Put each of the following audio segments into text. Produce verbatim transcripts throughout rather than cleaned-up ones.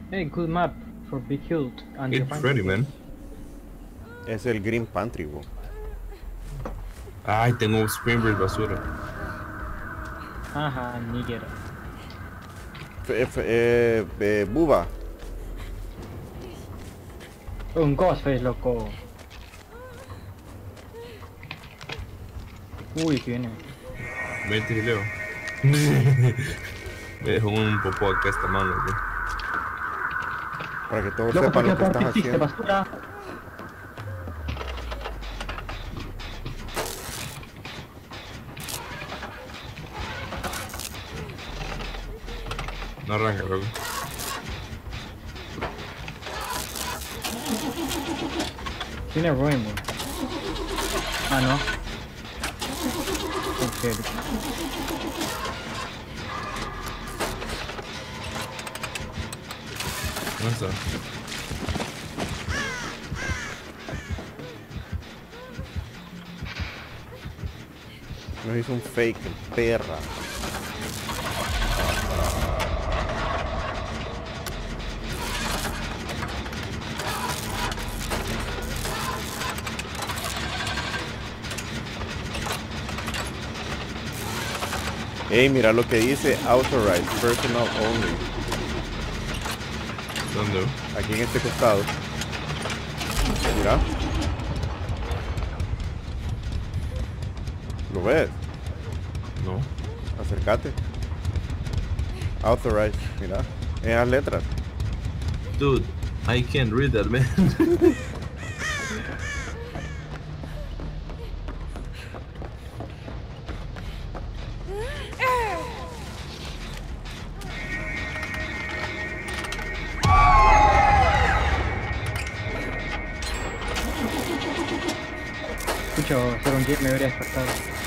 Hey, good map for Big Hill and It's ready, man. Es el Green Pantry, bo. Ay, tengo Spring Breeze basura. Ajá, nigger. F F eh, eh, Buba. Un Ghostface, loco. Uy, que viene. Vente y leo. Me dejó un popó acá esta mano, güey. Para que todos Loco, ¿por sepan qué lo que estás partiste haciendo. basura? No arranca, loco. Tiene Rainbow. Ah, no. Ok. ¿Dónde está? Nos hizo un fake, perra. Ey, mira lo que dice Authorized Personal Only. ¿Dónde? Aquí en este costado. Mira. ¿Lo ves? No. Acércate. Authorized, mira. Esas letras. Dude, I can't read that, man. Escucho, ser un game me debería despertar.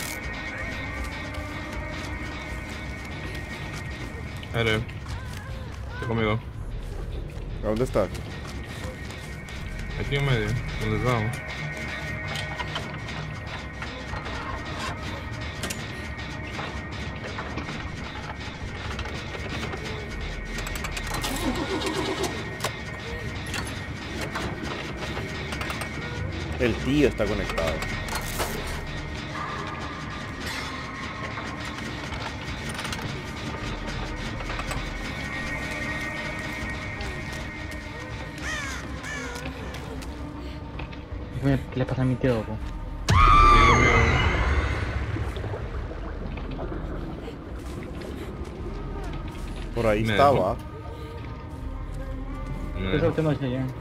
Dale. Está conmigo. ¿A dónde estás? Aquí en medio. ¿Dónde estamos? El tío está conectado. Mira, ¿qué le pasa a mi tío, loco? Digo mío. Por ahí Me estaba. No. Eso usted no sé ya.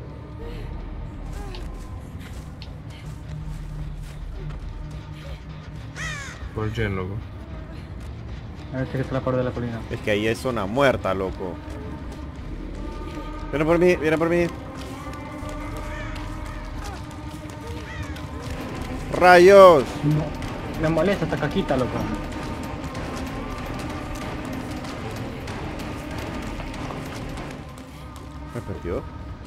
Por Jen, loco. A ver si está la parte de la colina. Es que ahí es zona muerta, loco. Viene por mí, viene por mí. ¡Rayos! No, me molesta esta caquita, loco. ¿Me perdió?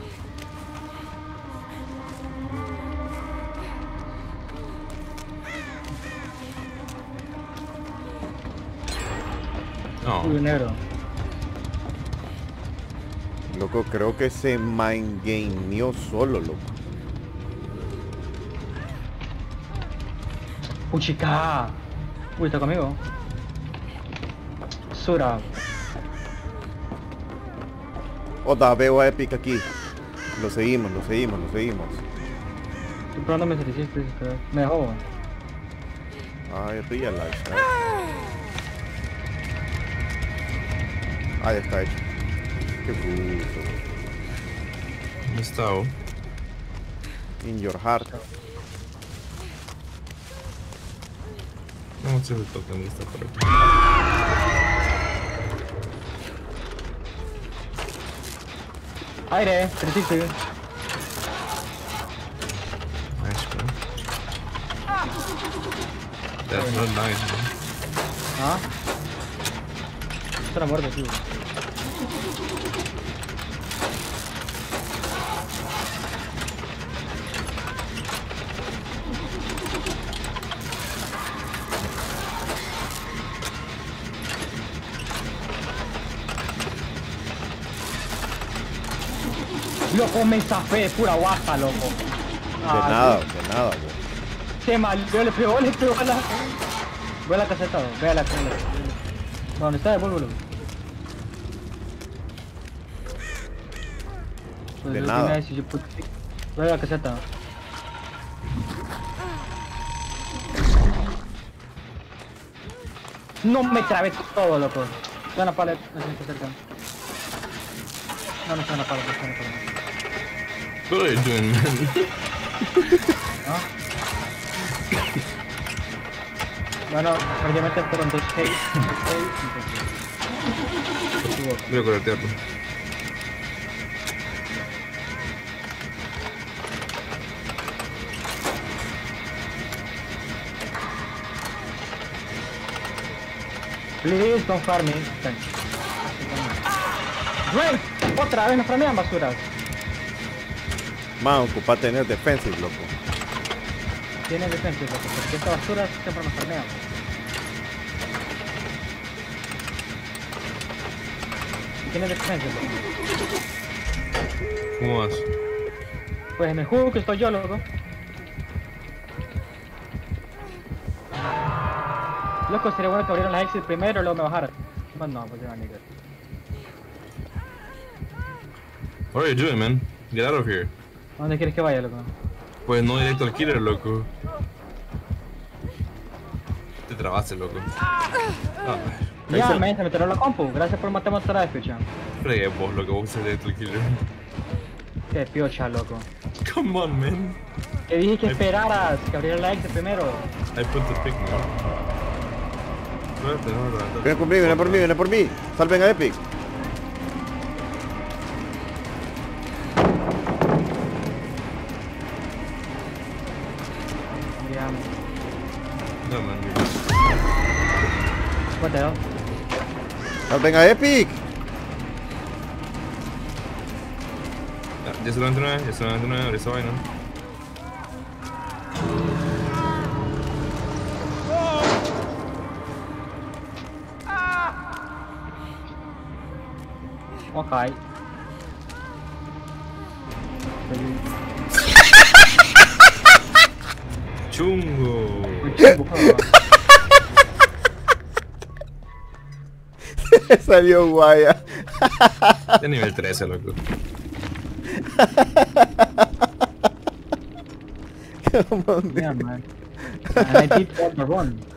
No. Uy, negro. Loco, creo que se mind gameó solo, loco. Uy, chica. Uy, está conmigo. Sura. Oda, veo a Epic aquí. Lo seguimos, lo seguimos, lo seguimos. Estoy probando mis ejercicios. Me dejó. Ay, realize, ¿eh? Ahí está hecho. Qué bruto. ¿Dónde está? Oh? In your heart. No sé si tocan de esta por aquí. Aire, trescientos sesenta. Nice, man. That's not nice, man. Ah. Está muerto, tío. Loco, me zafé, pura guaja, loco. De Ah, nada, de nada, güey. Qué mal, yo le pegó, le pegó a la... Voy a la caseta, güey. Ve a la caseta. ¿Dónde está el búlbulo? Pues De yo nada. tenía ese, yo put- Voy a la caseta. No me trabé todo, loco. Está en la pared, no se me está cerca. No, no está en la pared, no está en la pared. What are you doing, man? ¿No? Bueno, obviamente fueron dos seis, dos seis y dos Voy a corretearlo. Please don't farm me. Thanks. Dwayne, otra vez nos farmean basuras. Man, ocupa tener defensive, loco. Tiene defensa, loco, porque esta basura siempre nos farmean. Tiene defensa, loco. ¿Cómo vas? Pues en el juego que estoy yo, loco. Loco, sería bueno que abrieran las exit primero y luego me bajaran. Pues no, pues ya, nigga. What are you doing, man? Get out of here. ¿A dónde quieres que vaya, loco? Pues no directo al killer, loco. Te trabaste, loco. Ah, Ya, se- men, se me tiró la compu. Gracias por matarme otra vez, picha. fregué vos, loco. Vos sos directo al killer. Qué piocha, loco. Come on, man. Te dije que esperaras, que abrieran la exit primero. I put the pick, man. Espérate, no, no, no. Viene por mí, viene por mí, viene por mí. Salven a Epic. Ya, No, man. what the hell? Salven a Epic. Ya, ya se lo veintinueve, ya se lo veintinueve, ahora esa vaina. Ok. Chungo. Salió guaya. De nivel trece, loco. Come on, Yeah, man. And I did all the run.